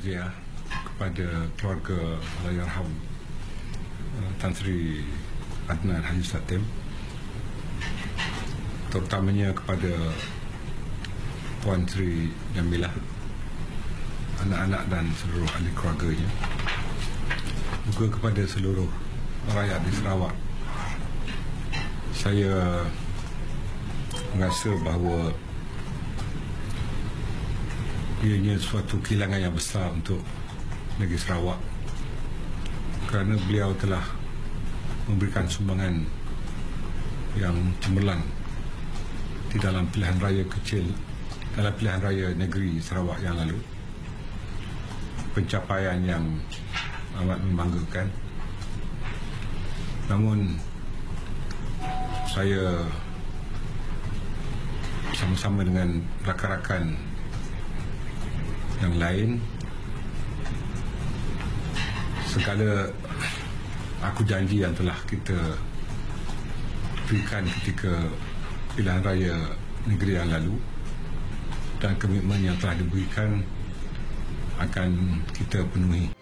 takziah kepada keluarga Allahyarham Tan Sri Adnan Haji Satem, terutamanya kepada Puan Sri Jamilah, anak-anak dan seluruh ahli keluarganya, juga kepada seluruh rakyat di Sarawak. Saya merasa bahawa ianya suatu kehilangan yang besar untuk negeri Sarawak, kerana beliau telah memberikan sumbangan yang cemerlang di dalam pilihan raya kecil, dalam pilihan raya negeri Sarawak yang lalu. Pencapaian yang amat membanggakan. Namun saya bersama-sama dengan rakan-rakan yang lain, segala aku janji yang telah kita berikan ketika pilihan raya negeri yang lalu dan komitmen yang telah diberikan akan kita penuhi.